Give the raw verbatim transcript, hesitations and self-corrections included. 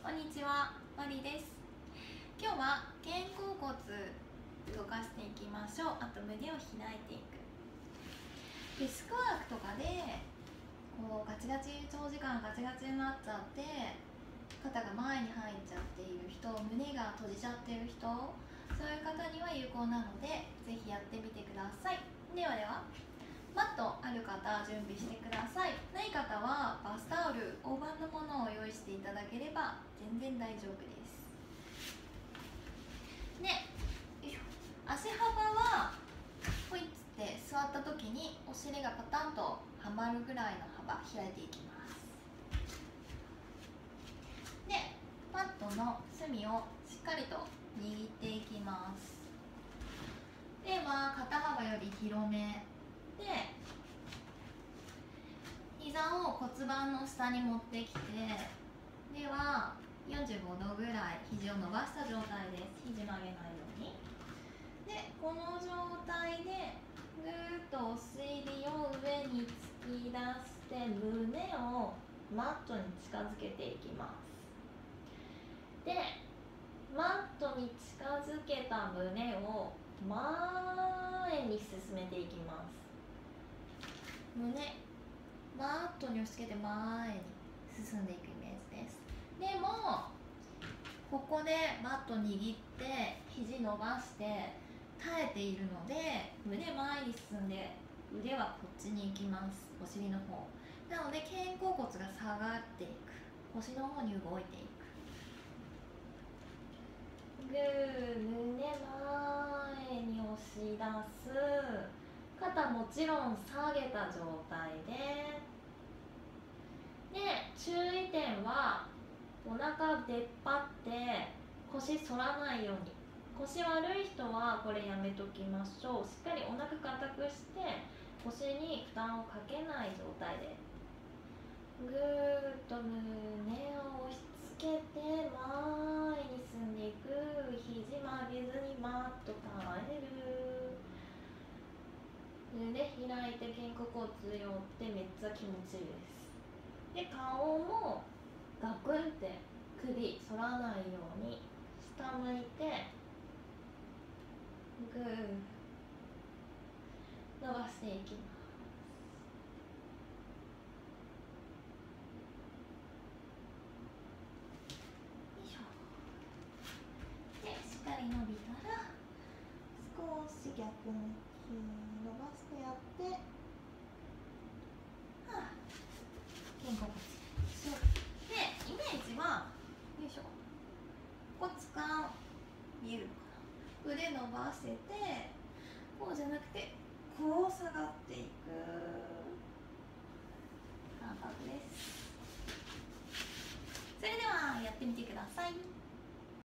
こんにちは、マリです。今日は肩甲骨動かしていきましょう。あと胸を開いていく。デスクワークとかでこうガチガチ長時間ガチガチになっちゃって肩が前に入っちゃっている人、胸が閉じちゃっている人、そういう方には有効なのでぜひやってみてください。ではではマットある方準備してください。ない方はバスタオル、大判のものを用意していただければ全然大丈夫です。で、よいしょ、足幅はほいっつって座った時にお尻がパタンとはまるぐらいの幅開いていきます。で、マットの隅をしっかりと握っていきます。では肩幅より広めで、膝を骨盤の下に持ってきて、ではよんじゅうごどぐらい肘を伸ばした状態です。肘曲げないように。で、この状態でぐーっとお尻を上に突き出して胸をマットに近づけていきます。で、マットに近づけた胸を前に進めていきます。胸マットに押し付けて前に進んでいくイメージです。でもここでマット握って肘伸ばして耐えているので、胸前に進んで腕はこっちに行きます。お尻の方なので肩甲骨が下がっていく、腰の方に動いていく。グー、胸前に押し出す。肩もちろん下げた状態で、で、注意点はお腹出っ張って腰反らないように。腰悪い人はこれやめときましょう。しっかりお腹硬くして腰に負担をかけない状態でぐーっと胸を押し付けて前に進んでいく。肘曲げずにマット耐える。で、開いて肩甲骨寄ってめっちゃ気持ちいいです。で、顔もガクンって首反らないように下向いてグー伸ばしていきます。よいしょ。で、しっかり伸びたら少し逆向き伸ばしてやって、はあ、肩甲骨で、イメージはよいしょ、骨幹見えるのかな、腕伸ばせてこうじゃなくてこう下がっていく感覚です。それではやってみてください。